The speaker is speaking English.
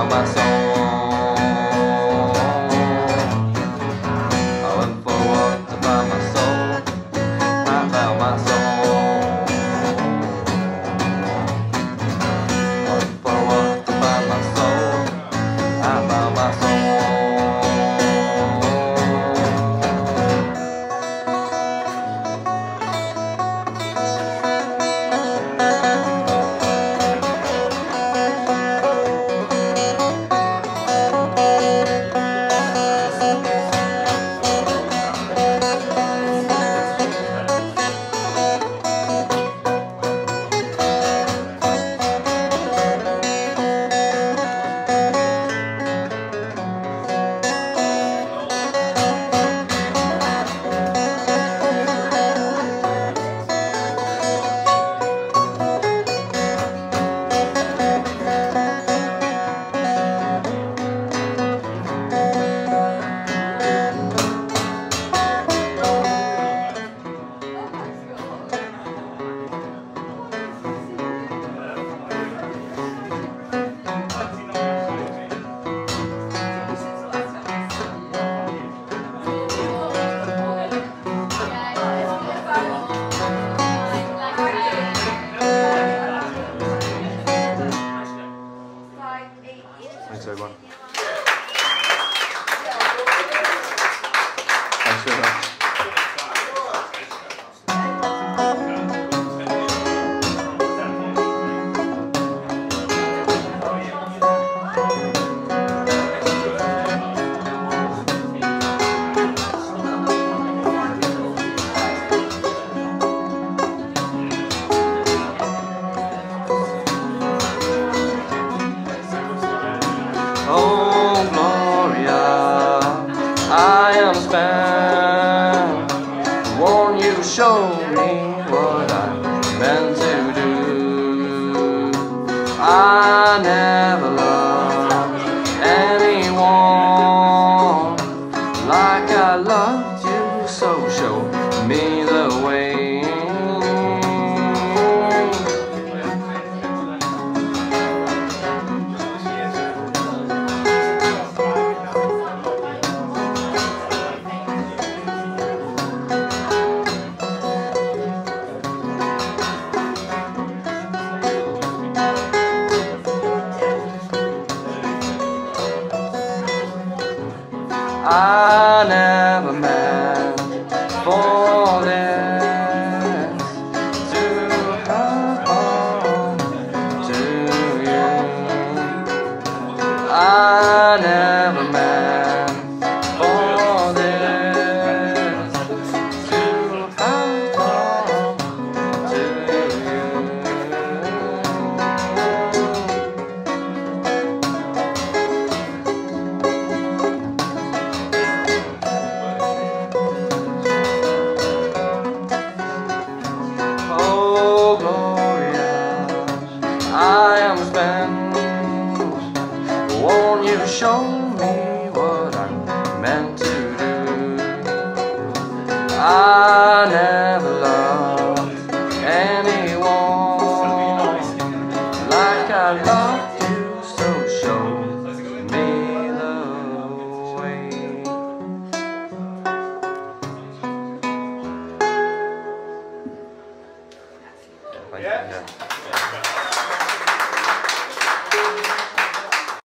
my soul. I went for a walk to find my soul. I found my soul. I went for a walk to find my soul. I found my soul. Thanks everyone. Thanks very much. Oh Gloria, I am spent. Won't you show me what I meant to do? I never loved anyone like I loved you, so show me the way. I never meant for this to happen to you. I never meant for this to happen to you. I am spent. Won't you show me what I meant to do? I never loved anyone like I loved you, so show me the way.